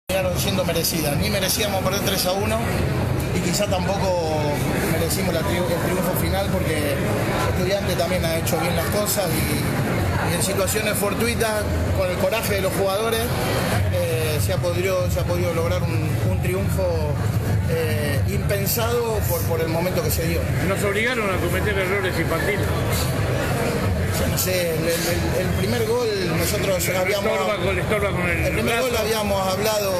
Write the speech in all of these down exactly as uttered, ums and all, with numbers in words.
terminaron siendo merecidas. Ni merecíamos perder tres a uno y quizá tampoco merecimos la tri el triunfo final porque Estudiantes también ha hecho bien las cosas y, y en situaciones fortuitas, con el coraje de los jugadores, eh, se, ha podido, se ha podido lograr un, un triunfo eh, impensado por, por el momento que se dio. Nos obligaron a cometer errores infantiles. No sé, el, el, el primer gol nosotros habíamos... Estorba con, estorba con el, el primer brazo. gol habíamos hablado,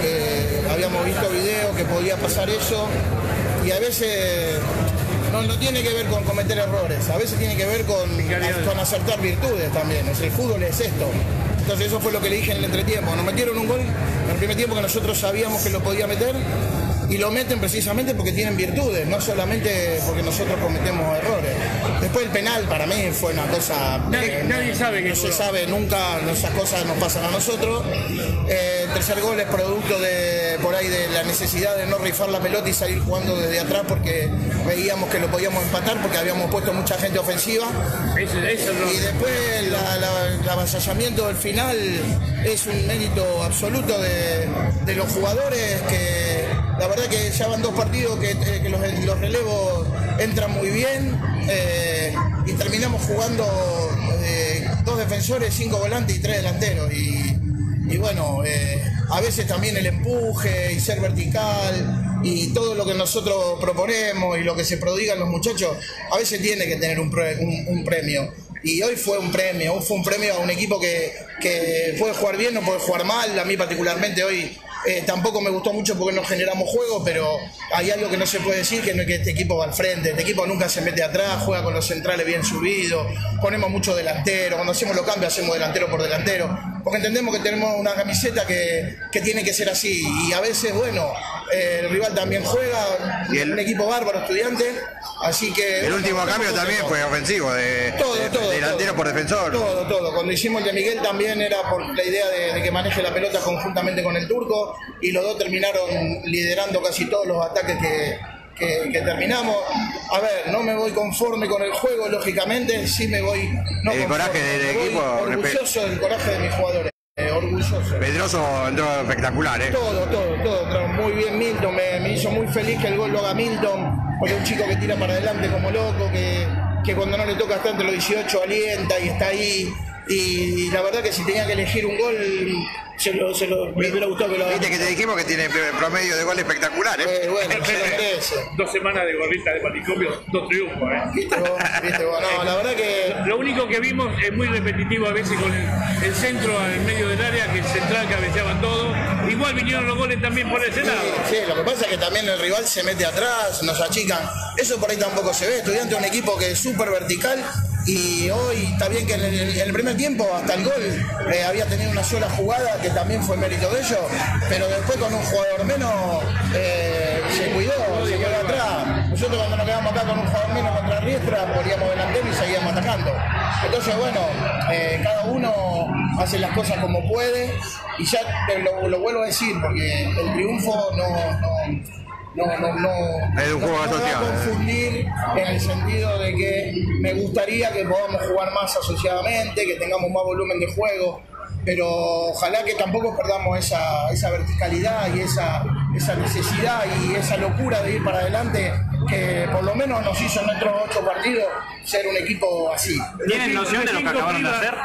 que habíamos visto video, que podía pasar eso, y a veces no, no tiene que ver con cometer errores, a veces tiene que ver con, con acertar virtudes también. O sea, el fútbol es esto. Entonces eso fue lo que le dije en el entretiempo. Nos metieron un gol en el primer tiempo que nosotros sabíamos que lo podía meter, y lo meten precisamente porque tienen virtudes, no solamente porque nosotros cometemos errores. Después el penal para mí fue una cosa... Nadie, eh, nadie sabe que no se sabe nunca, esas cosas nos pasan a nosotros. Eh, el tercer gol es producto de por ahí de la necesidad de no rifar la pelota y salir jugando desde atrás porque veíamos que lo podíamos empatar porque habíamos puesto mucha gente ofensiva. Eso, eso no. Y después la, la, el avasallamiento del final es un mérito absoluto de, de los jugadores que... La verdad que ya van dos partidos que, que los, los relevos entran muy bien eh, y terminamos jugando eh, dos defensores, cinco volantes y tres delanteros. Y, y bueno, eh, a veces también el empuje y ser vertical y todo lo que nosotros proponemos y lo que se prodigan los muchachos, a veces tiene que tener un, pre, un, un premio. Y hoy fue un premio, hoy fue un premio a un equipo que, que puede jugar bien, no puede jugar mal. A mí particularmente hoy eh, tampoco me gustó mucho porque no generamos juego, pero hay algo que no se puede decir, que no es que este equipo va al frente. Este equipo nunca se mete atrás, juega con los centrales bien subidos, ponemos mucho delantero, cuando hacemos los cambios hacemos delantero por delantero, porque entendemos que tenemos una camiseta que, que tiene que ser así. Y a veces, bueno, eh, el rival también juega, y el, un equipo bárbaro, Estudiantes, así que... El último cambio también fue ofensivo, de, todo, de, todo, delantero todo, por defensor. Todo, todo. Cuando hicimos el de Miguel también era por la idea de, de que maneje la pelota conjuntamente con el turco, y los dos terminaron liderando casi todos los ataques que, que, que terminamos. A ver, no me voy conforme con el juego, lógicamente, sí me voy... No el conforme, coraje del me equipo... voy orgulloso del coraje de mis jugadores. Eh, orgulloso. Pedroso entró espectacular, ¿eh? Todo, todo, todo. Entró muy bien Milton, me, me hizo muy feliz que el gol lo haga Milton, porque es un chico que tira para adelante como loco, que, que cuando no le toca hasta entre los dieciocho alienta y está ahí. Y, y la verdad que si tenía que elegir un gol, se lo, se lo, me hubiera gustado que lo haga. Viste que te dijimos que tiene promedio de gol espectacular, ¿eh? eh bueno, se lo merece. Dos semanas de gorrita de manicomio, dos triunfos, ¿eh? Viste vos, viste vos. No, la verdad que... Lo único que vimos es muy repetitivo a veces con el, el centro en medio del área, que el central cabeceaban todo. Igual vinieron los goles también por ese lado. Sí, sí, lo que pasa es que también el rival se mete atrás, nos achican. Eso por ahí tampoco se ve. Estudiante es un equipo que es súper vertical. Y hoy está bien que en el, en el primer tiempo hasta el gol eh, había tenido una sola jugada que también fue mérito de ellos, pero después con un jugador menos eh, se cuidó, se quedó atrás. Nosotros cuando nos quedamos acá con un jugador menos contra Riestra poníamos delantero y seguíamos atacando. Entonces bueno, eh, cada uno hace las cosas como puede y ya lo, lo vuelvo a decir porque el triunfo no... no No, no, no, es un juego no, no va a confundir en el sentido de que me gustaría que podamos jugar más asociadamente, que tengamos más volumen de juego, pero ojalá que tampoco perdamos esa, esa verticalidad y esa, esa necesidad y esa locura de ir para adelante que por lo menos nos hizo en nuestros ocho partidos ser un equipo así. ¿Tienen noción de lo que acabaron de hacer?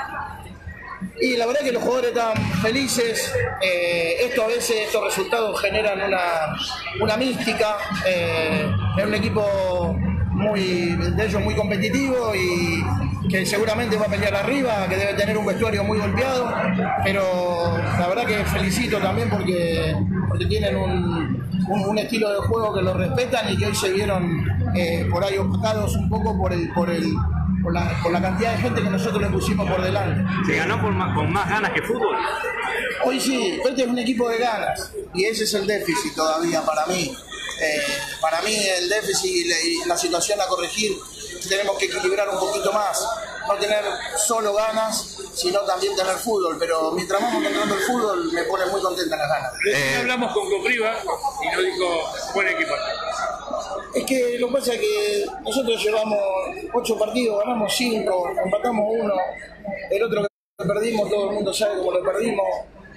Y la verdad que los jugadores están felices, eh, esto a veces, estos resultados generan una, una mística, eh, es un equipo muy, de ellos muy competitivo y que seguramente va a pelear arriba, que debe tener un vestuario muy golpeado, pero la verdad que felicito también porque, porque tienen un, un, un estilo de juego que lo respetan y que hoy se vieron eh, por ahí opacados un poco por el... Por el Por la, por la cantidad de gente que nosotros le pusimos por delante. ¿Se ganó por más, con más ganas que fútbol? Hoy sí, este es un equipo de ganas y ese es el déficit todavía para mí. Eh, para mí el déficit y la, y la situación a corregir tenemos que equilibrar un poquito más. No tener solo ganas, sino también tener fútbol. Pero mientras vamos encontrando el fútbol me pone muy contenta las ganas. Eh, hablamos con Copriva y nos dijo buen equipo. Es que lo que pasa es que nosotros llevamos ocho partidos, ganamos cinco, empatamos uno, el otro que perdimos, todo el mundo sabe cómo lo perdimos.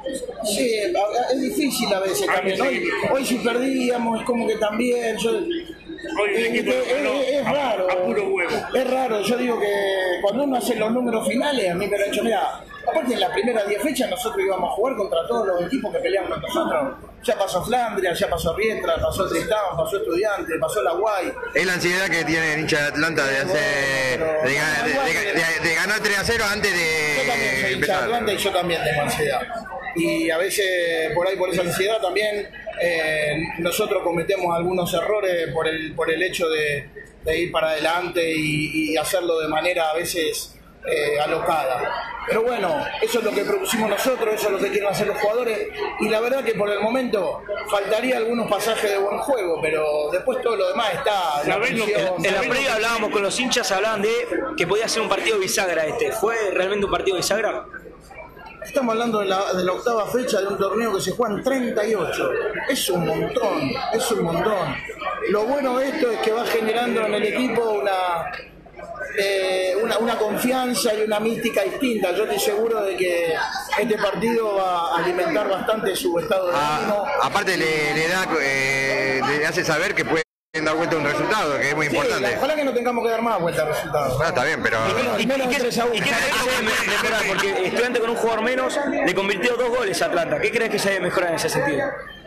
Sí, es difícil a veces también. Hoy, hoy si perdíamos es como que también... Yo, Hoy el es, equipo es- ganó es- es a- raro. a puro huevo. Es raro, yo digo que cuando uno hace los números finales, a mí me lo han hecho, mira, aparte en las primeras diez fechas nosotros íbamos a jugar contra todos los equipos que pelean con nosotros. Ya pasó Flandria, ya pasó Riestra, pasó Tristán, pasó Estudiantes, pasó La Guay. Es la ansiedad que tiene el hincha de Atlanta de hacer de, ga- de- de- de- de ganar tres a cero antes Yo también de soy hincha de empezar. Atlanta y yo también tengo ansiedad. Y a veces por ahí, por esa ansiedad también, eh, nosotros cometemos algunos errores por el, por el hecho de, de ir para adelante y, y hacerlo de manera a veces eh, alocada. Pero bueno, eso es lo que propusimos nosotros, eso es lo que quieren hacer los jugadores. Y la verdad que por el momento faltaría algunos pasajes de buen juego, pero después todo lo demás está. La ¿Sabés lo que- presión, En la ¿sabés lo previa que- hablábamos con los hinchas, hablaban de que podía ser un partido bisagra este. ¿Fue realmente un partido bisagra? Estamos hablando de la, de la octava fecha de un torneo que se juega en treinta y ocho. Es un montón, es un montón. Lo bueno de esto es que va generando en el equipo una, eh, una, una confianza y una mística distinta. Yo estoy seguro de que este partido va a alimentar bastante su estado de ánimo. Ah, aparte le, le da, eh, le hace saber que pueden dar vuelta a un resultado, que es muy Sí, importante. ojalá que no tengamos que dar más vuelta al resultado. Ah, está bien, pero... ¿Y, y, menos de qué, tres a uno. y qué crees que se debe me- mejorar? Porque Estudiante con un jugador menos le convirtió dos goles a Atlanta. ¿Qué crees que se debe mejorar en ese sentido?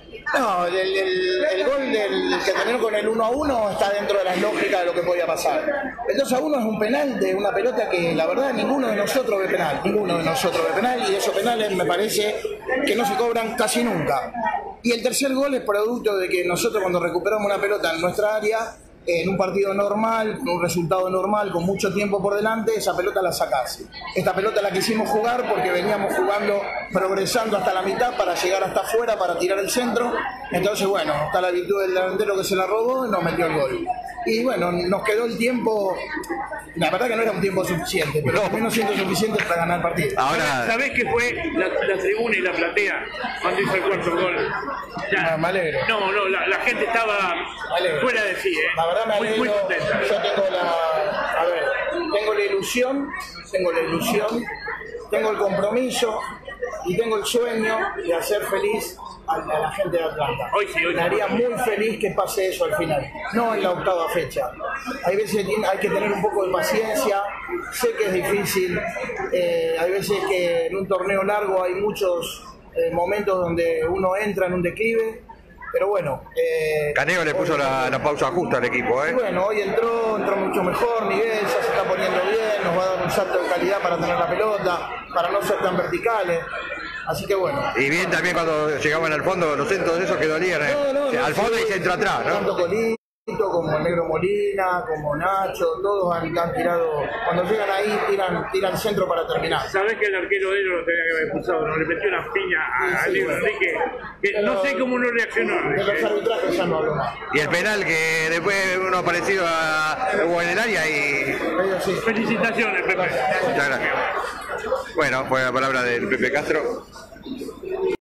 No, el, el- el gol del que terminó con el uno a uno está dentro de las lógicas de lo que podía pasar. El dos a uno es un penal de una pelota que la verdad ninguno de nosotros ve penal, ninguno de nosotros ve penal y esos penales me parece que no se cobran casi nunca. Y el tercer gol es producto de que nosotros cuando recuperamos una pelota en nuestra área, en un partido normal, con un resultado normal, con mucho tiempo por delante, esa pelota la sacás. Esta pelota la quisimos jugar porque veníamos jugando, progresando hasta la mitad para llegar hasta afuera, para tirar el centro. Entonces, bueno, está la virtud del delantero que se la robó y nos metió el gol. Y bueno, nos quedó el tiempo, la verdad que no era un tiempo suficiente, pero también no siendo suficiente para ganar el partido. Ahora, ¿Sabés qué fue la, la tribuna y la platea cuando hizo el cuarto gol? Ya- Ah, me alegro. No, no, la, la gente estaba Me alegro. fuera de sí, ¿eh? La verdad me muy, muy alegro, contenta. yo tengo la, a ver, tengo la ilusión, tengo la ilusión, tengo el compromiso y tengo el sueño de hacer feliz a, a la gente de Atlanta. Hoy sí, hoy Me sí. haría muy feliz que pase eso al final, no en la octava fecha. Hay veces que hay que tener un poco de paciencia, sé que es difícil, eh, hay veces que en un torneo largo hay muchos eh, momentos donde uno entra en un declive, pero bueno. Eh, Caneo le puso hoy- la, la pausa justa al equipo, y ¿eh? bueno, hoy entró, entró mucho mejor, Miguel ya se está poniendo bien, nos va a dar un salto de calidad para tener la pelota, para no ser tan verticales. Así que bueno. Y bien también cuando llegaban al fondo, los centros de esos que dolían, ¿eh? No, no, O sea, no, al fondo sí, y centro atrás, ¿no? Tanto Colito como el Negro Molina, como Nacho, todos han, han tirado, cuando llegan ahí tiran, tiran centro para terminar. Sabés que el arquero de ellos lo tenía que haber expulsado, no le metió una piña a, Sí, a sí, Diego bueno. Enrique, que no sé cómo no reaccionó. De los arbitrajes ya no hablo más. Y el penal que después uno aparecido a, hubo en el área y... Pero sí. Felicitaciones, Pepe. Muchas gracias. Bueno, fue la palabra del Pepe Castro.